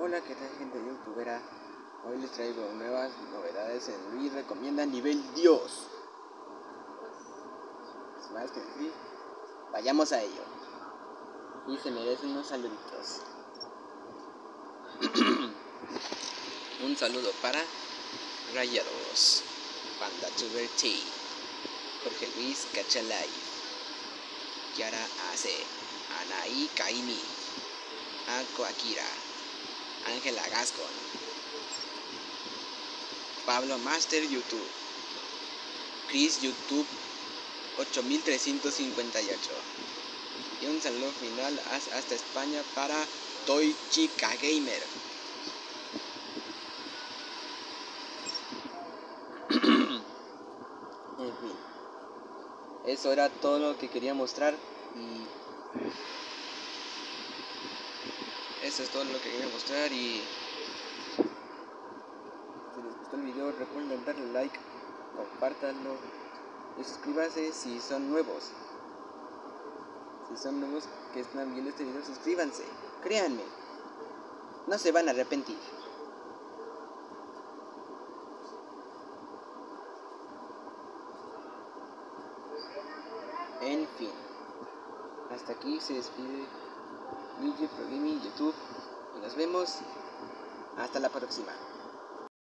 Hola, ¿qué tal, gente youtubera? Hoy les traigo nuevas novedades en Luis Recomienda Nivel Dios. Sin más que decir, vayamos a ello. Y se merecen unos saluditos. Un saludo para Rayados, Panda Tuber T, Jorge Luis Cachalay, Yara Ace, Anaí Kaimi, Ako Akira, Ángela Gascon, Pablo Master YouTube, Chris YouTube 8358 y un saludo final hasta España para Toy Chica Gamer. En fin, eso era todo lo que quería mostrar y eso es todo lo que quería mostrar. Y si les gustó el video, recuerden darle like, compártanlo y suscríbanse si son nuevos. Si son nuevos que están viendo este video, suscríbanse. Créanme, no se van a arrepentir. En fin, hasta aquí se despide Luigi Pro Gaming YouTube y nos vemos hasta la próxima.